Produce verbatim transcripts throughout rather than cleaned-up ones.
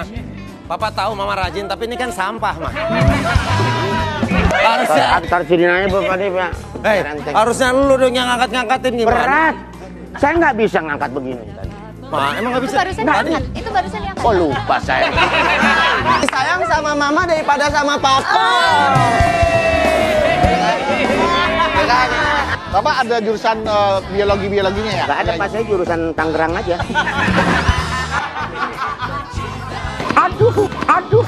Ma, Papa tahu Mama rajin, tapi ini kan sampah, Ma. Harusnya antar sini aja Bapak deh, Pak. Hei, harusnya lu dong yang ngangkat-ngangkatin gimana? Berat. Saya nggak bisa ngangkat begini tadi. Ma, emang nggak bisa? Itu barusan diangkat. Itu barusan diangkat. Oh, lupa saya. Sayang sama Mama daripada sama Papa. Bapak ada jurusan uh, biologi-biologinya ya? Nggak ada, Pak. Saya jurusan Tangerang aja. Aduh, aduh.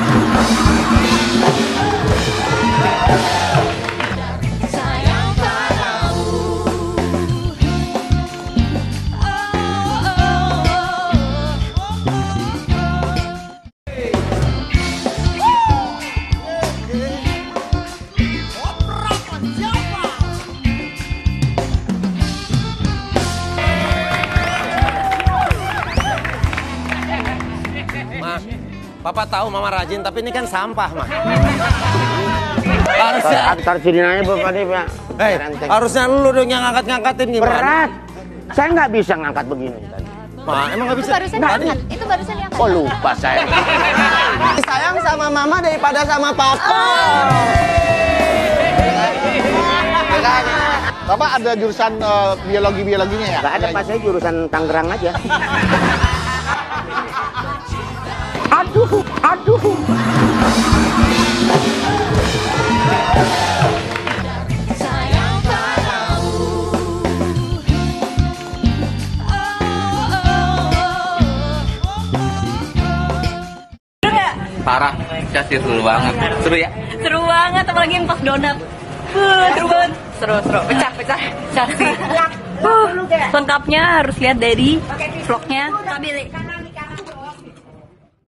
Ma, Papa tahu Mama rajin, tapi ini kan sampah, Ma. Harusnya antar sini aja Bapak deh, Pak. Hei, harusnya lu dong yang ngangkat-ngangkatin gimana? Berat. Saya nggak bisa ngangkat begini tadi. Ma, emang nggak Itu bisa? barusan diangkat. Itu barusan diangkat. Oh, lupa saya. Sayang sama Mama daripada sama Papa. Bapak ada jurusan uh, biologi-biologinya ya? Nggak ada, Pak. Saya jurusan Tangerang aja. Aduh, aduh. Parah, kasih seru banget. Seru ya? Seru banget, apalagi yang pas donat. Uh, seru banget. Seru, seru. Pecah, pecah. Pecah sih. Uh, lengkapnya harus lihat dari vlognya Kak Billy.